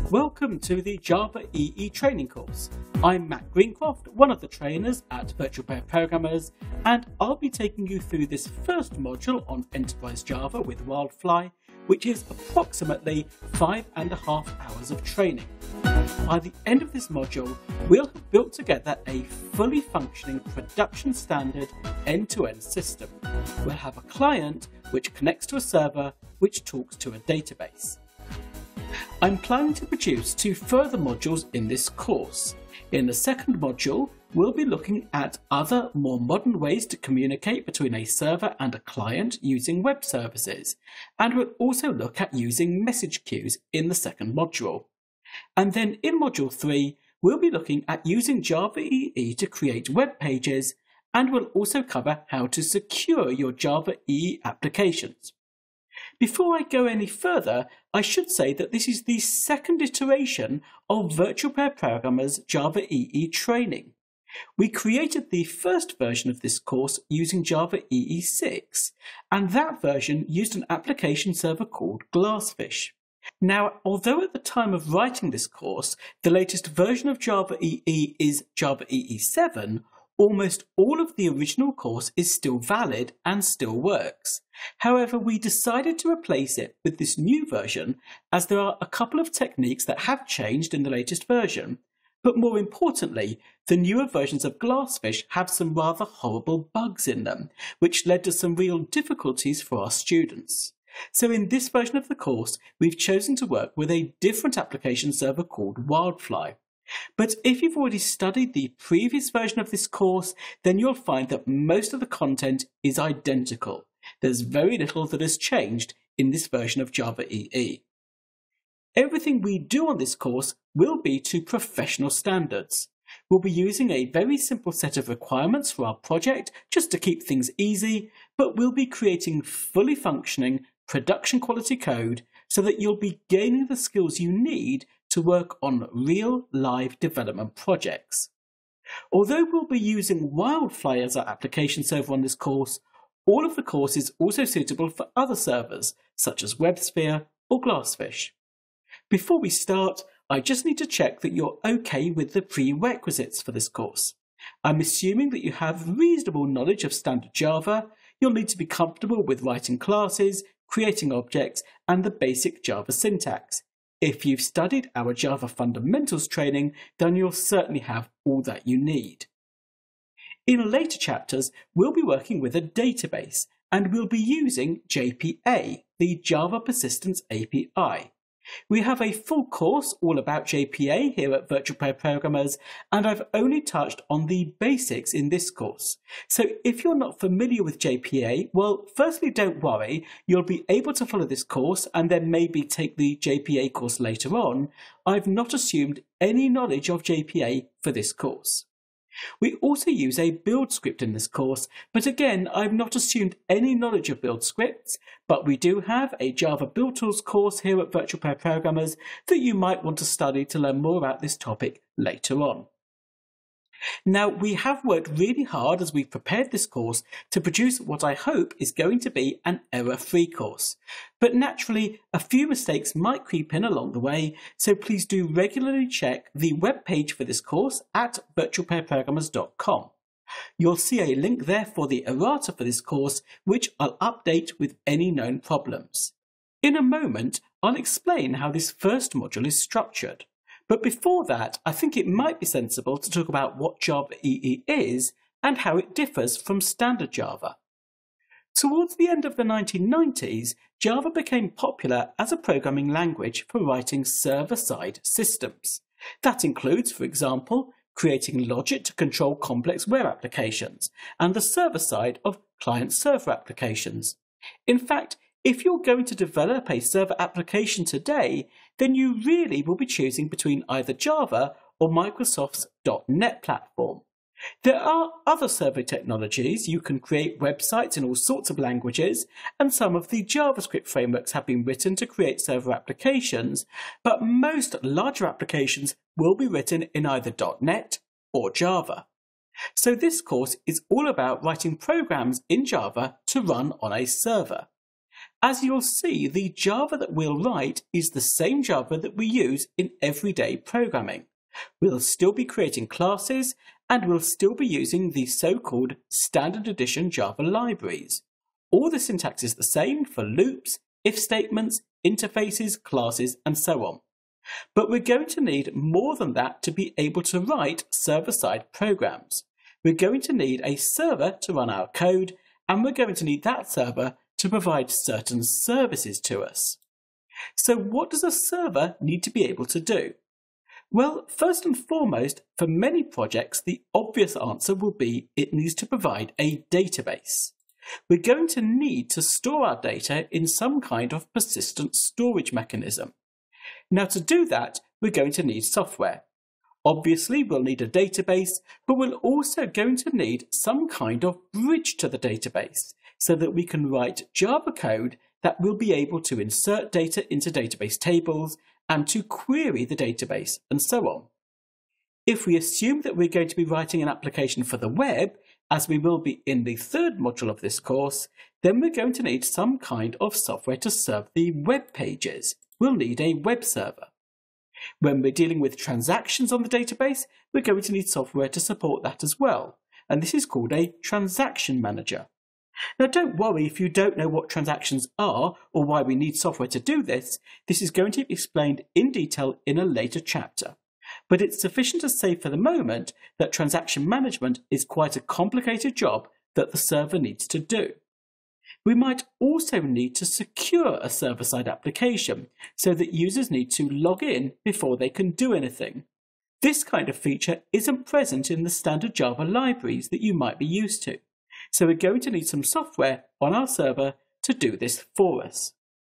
Welcome to the JavaEE training course. I'm Matt Greencroft, one of the trainers at Virtual Pair Programmers, and I'll be taking you through this first module on Enterprise Java with WildFly, which is approximately 5.5 hours of training. By the end of this module, we'll have built together a fully functioning production standard end-to-end system. We'll have a client which connects to a server which talks to a database. I'm planning to produce 2 further modules in this course. In the second module, we'll be looking at other more modern ways to communicate between a server and a client using web services, and we'll also look at using message queues in the second module. And then in module 3, we'll be looking at using JavaEE to create web pages, and we'll also cover how to secure your JavaEE applications. Before I go any further, I should say that this is the second iteration of Virtual Pair Programmers JavaEE training. We created the first version of this course using JavaEE 6, and that version used an application server called Glassfish. Now, although at the time of writing this course, the latest version of JavaEE is JavaEE 7, almost all of the original course is still valid and still works. However, we decided to replace it with this new version as there are a couple of techniques that have changed in the latest version, but more importantly, the newer versions of Glassfish have some rather horrible bugs in them, which led to some real difficulties for our students. So in this version of the course, we've chosen to work with a different application server called WildFly. But if you've already studied the previous version of this course, then you'll find that most of the content is identical. There's very little that has changed in this version of JavaEE. Everything we do on this course will be to professional standards. We'll be using a very simple set of requirements for our project just to keep things easy, but we'll be creating fully functioning production quality code so that you'll be gaining the skills you need to work on real live development projects. Although we'll be using WildFly as our application server on this course, all of the course is also suitable for other servers, such as WebSphere or Glassfish. Before we start, I just need to check that you're okay with the prerequisites for this course. I'm assuming that you have reasonable knowledge of standard Java. You'll need to be comfortable with writing classes, creating objects, and the basic Java syntax. If you've studied our Java Fundamentals training, then you'll certainly have all that you need. In later chapters, we'll be working with a database, and we'll be using JPA, the Java Persistence API. We have a full course all about JPA here at Virtual Pair Programmers, and I've only touched on the basics in this course. So if you're not familiar with JPA, well, firstly, don't worry. You'll be able to follow this course and then maybe take the JPA course later on. I've not assumed any knowledge of JPA for this course. We also use a build script in this course, but again, I've not assumed any knowledge of build scripts, but we do have a Java Build Tools course here at Virtual Pair Programmers that you might want to study to learn more about this topic later on. Now, we have worked really hard as we've prepared this course to produce what I hope is going to be an error-free course. But naturally, a few mistakes might creep in along the way, so please do regularly check the web page for this course at virtualpairprogrammers.com. You'll see a link there for the errata for this course, which I'll update with any known problems. In a moment, I'll explain how this first module is structured. But before that, I think it might be sensible to talk about what JavaEE is and how it differs from standard Java. Towards the end of the 1990s, Java became popular as a programming language for writing server-side systems. That includes, for example, creating logic to control complex web applications and the server side of client-server applications. In fact, if you're going to develop a server application today, then you really will be choosing between either Java or Microsoft's .NET platform. There are other server technologies. You can create websites in all sorts of languages, and some of the JavaScript frameworks have been written to create server applications, but most larger applications will be written in either .NET or Java. So this course is all about writing programs in Java to run on a server. As you'll see, the Java that we'll write is the same Java that we use in everyday programming. We'll still be creating classes, and we'll still be using the so-called standard edition Java libraries. All the syntax is the same for loops, if statements, interfaces, classes, and so on. But we're going to need more than that to be able to write server-side programs. We're going to need a server to run our code, and we're going to need that server to provide certain services to us. So what does a server need to be able to do? Well, first and foremost, for many projects, the obvious answer will be it needs to provide a database. We're going to need to store our data in some kind of persistent storage mechanism. Now, to do that, we're going to need software. Obviously, we'll need a database, but we're also going to need some kind of bridge to the database so that we can write Java code that will be able to insert data into database tables and to query the database, and so on. If we assume that we're going to be writing an application for the web, as we will be in the third module of this course, then we're going to need some kind of software to serve the web pages. We'll need a web server. When we're dealing with transactions on the database, we're going to need software to support that as well, and this is called a transaction manager. Now, don't worry if you don't know what transactions are or why we need software to do this. This is going to be explained in detail in a later chapter. But it's sufficient to say for the moment that transaction management is quite a complicated job that the server needs to do. We might also need to secure a server-side application so that users need to log in before they can do anything. This kind of feature isn't present in the standard Java libraries that you might be used to. So we're going to need some software on our server to do this for us.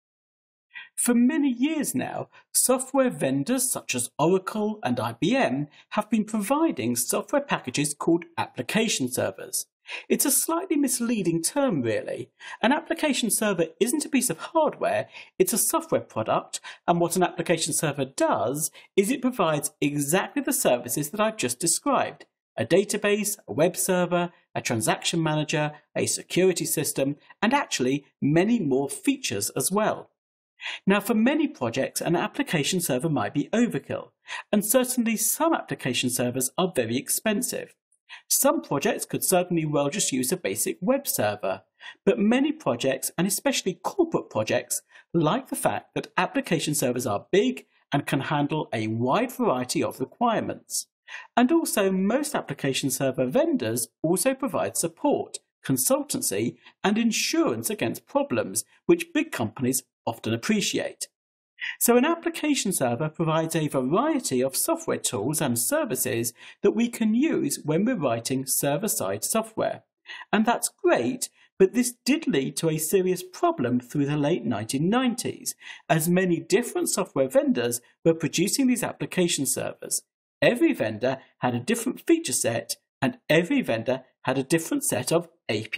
For many years now, software vendors such as Oracle and IBM have been providing software packages called application servers. It's a slightly misleading term, really. An application server isn't a piece of hardware, it's a software product, and what an application server does is it provides exactly the services that I've just described. A database, a web server, a transaction manager, a security system, and actually many more features as well. Now, for many projects, an application server might be overkill, and certainly some application servers are very expensive. Some projects could certainly well just use a basic web server, but many projects, and especially corporate projects, like the fact that application servers are big and can handle a wide variety of requirements. And also, most application server vendors also provide support, consultancy, and insurance against problems, which big companies often appreciate. So an application server provides a variety of software tools and services that we can use when we're writing server-side software. And that's great, but this did lead to a serious problem through the late 1990s, as many different software vendors were producing these application servers. Every vendor had a different feature set, and every vendor had a different set of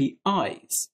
APIs.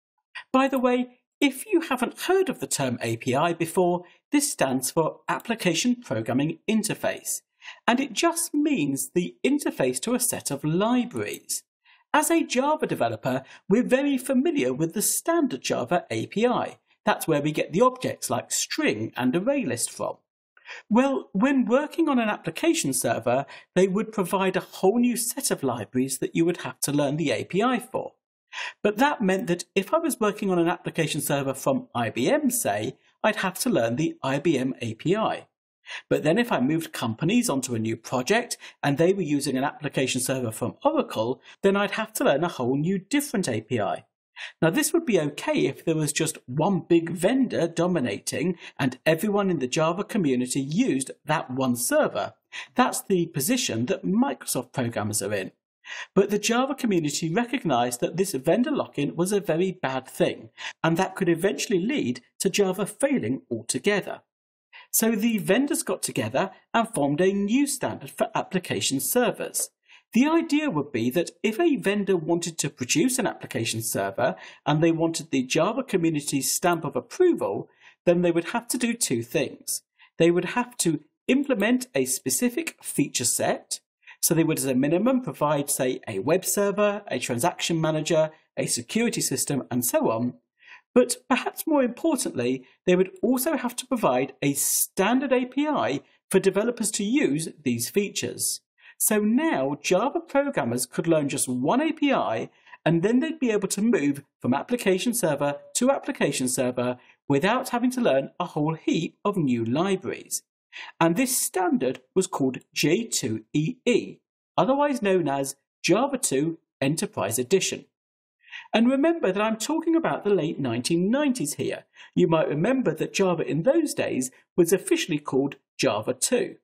By the way, if you haven't heard of the term API before, this stands for Application Programming Interface, and it just means the interface to a set of libraries. As a Java developer, we're very familiar with the standard Java API. That's where we get the objects like string and ArrayList from. Well, when working on an application server, they would provide a whole new set of libraries that you would have to learn the API for. But that meant that if I was working on an application server from IBM, say, I'd have to learn the IBM API. But then if I moved companies onto a new project and they were using an application server from Oracle, then I'd have to learn a whole new different API. Now, this would be okay if there was just one big vendor dominating and everyone in the Java community used that one server. That's the position that Microsoft programmers are in. But the Java community recognized that this vendor lock-in was a very bad thing, and that could eventually lead to Java failing altogether. So the vendors got together and formed a new standard for application servers. The idea would be that if a vendor wanted to produce an application server and they wanted the Java community's stamp of approval, then they would have to do two things. They would have to implement a specific feature set. So they would, as a minimum, provide, say, a web server, a transaction manager, a security system, and so on. But perhaps more importantly, they would also have to provide a standard API for developers to use these features. So now Java programmers could learn just one API, and then they'd be able to move from application server to application server without having to learn a whole heap of new libraries. And this standard was called J2EE, otherwise known as Java 2 Enterprise Edition. And remember that I'm talking about the late 1990s here. You might remember that Java in those days was officially called Java 2.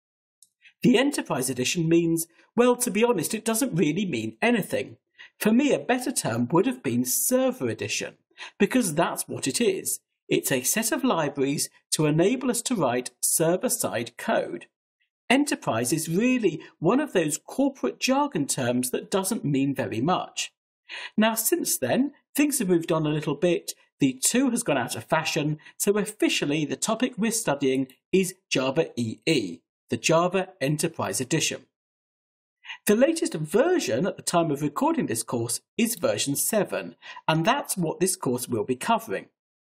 The Enterprise Edition means, well, to be honest, it doesn't really mean anything. For me, a better term would have been Server Edition, because that's what it is. It's a set of libraries to enable us to write server-side code. Enterprise is really one of those corporate jargon terms that doesn't mean very much. Now, since then, things have moved on a little bit. The 2 has gone out of fashion, so officially the topic we're studying is JavaEE, the Java Enterprise Edition. The latest version at the time of recording this course is version 7, and that's what this course will be covering.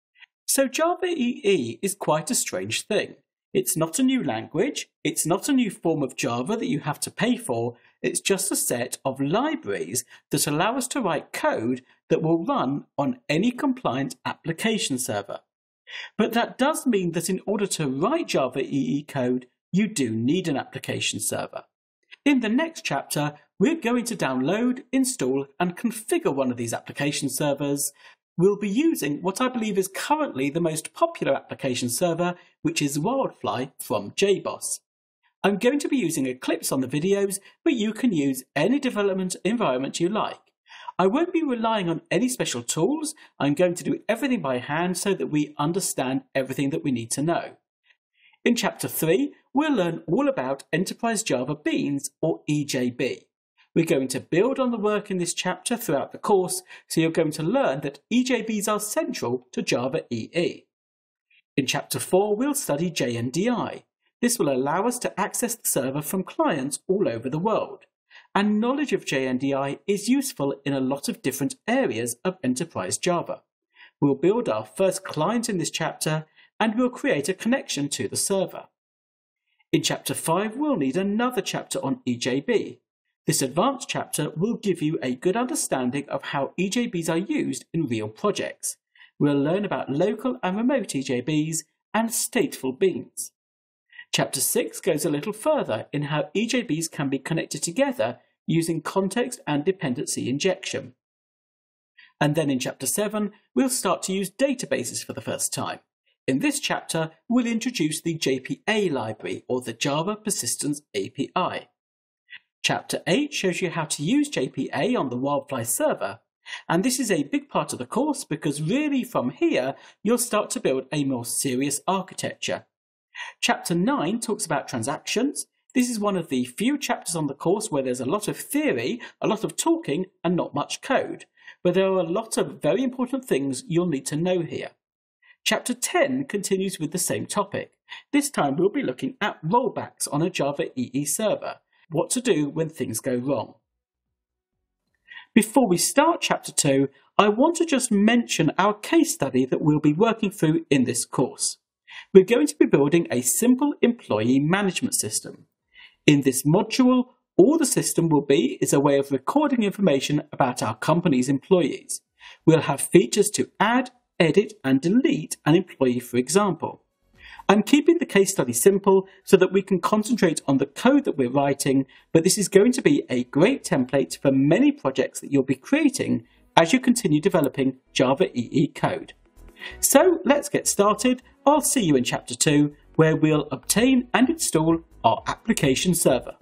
So JavaEE is quite a strange thing. It's not a new language, it's not a new form of Java that you have to pay for, it's just a set of libraries that allow us to write code that will run on any compliant application server. But that does mean that in order to write JavaEE code, you do need an application server. In the next chapter, we're going to download, install, and configure one of these application servers. We'll be using what I believe is currently the most popular application server, which is WildFly from JBoss. I'm going to be using Eclipse on the videos, but you can use any development environment you like. I won't be relying on any special tools. I'm going to do everything by hand so that we understand everything that we need to know. In Chapter 3, we'll learn all about Enterprise Java Beans, or EJB. We're going to build on the work in this chapter throughout the course, so you're going to learn that EJBs are central to JavaEE. In Chapter 4, we'll study JNDI. This will allow us to access the server from clients all over the world. And knowledge of JNDI is useful in a lot of different areas of Enterprise Java. We'll build our first client in this chapter, and we'll create a connection to the server. In Chapter 5, we'll need another chapter on EJB. This advanced chapter will give you a good understanding of how EJBs are used in real projects. We'll learn about local and remote EJBs and stateful beans. Chapter 6 goes a little further in how EJBs can be connected together using context and dependency injection. And then in Chapter 7, we'll start to use databases for the first time. In this chapter, we'll introduce the JPA library, or the Java Persistence API. Chapter 8 shows you how to use JPA on the WildFly server, and this is a big part of the course because really from here you'll start to build a more serious architecture. Chapter 9 talks about transactions. This is one of the few chapters on the course where there's a lot of theory, a lot of talking, and not much code, but there are a lot of very important things you'll need to know here. Chapter 10 continues with the same topic. This time we'll be looking at rollbacks on a JavaEE server. What to do when things go wrong. Before we start Chapter 2, I want to just mention our case study that we'll be working through in this course. We're going to be building a simple employee management system. In this module, all the system will be is a way of recording information about our company's employees. We'll have features to add, edit, and delete an employee, for example. I'm keeping the case study simple so that we can concentrate on the code that we're writing, but this is going to be a great template for many projects that you'll be creating as you continue developing JavaEE code. So let's get started. I'll see you in Chapter 2, where we'll obtain and install our application server.